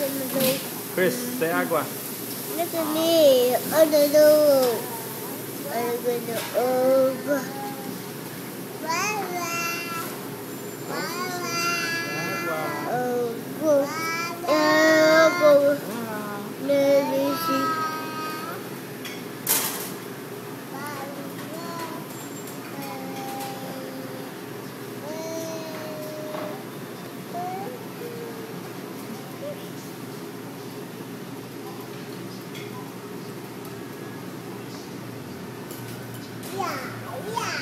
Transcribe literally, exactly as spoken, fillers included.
Chris, say agua. Look at me. Oh, no, no. I'm going to over. Oh, go. Oh, go. Let me see. Yeah, yeah.